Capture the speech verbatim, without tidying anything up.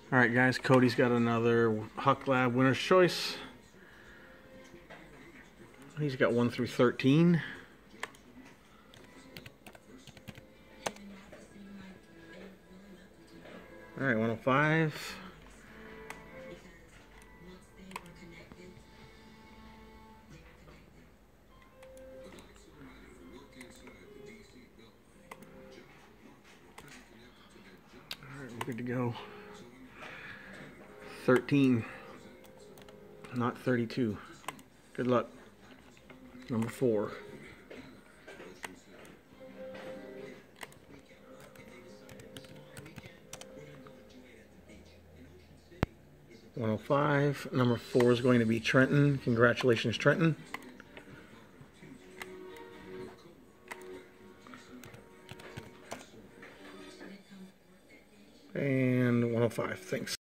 Alright guys, Cody's got another Huck Lab Winner's Choice. He's got one through thirteen. Alright, one oh five. Alright, we're good to go. thirteen, not thirty-two. Good luck. Number four. one oh five. Number four is going to be Trenton. Congratulations, Trenton. And one oh five. Thanks.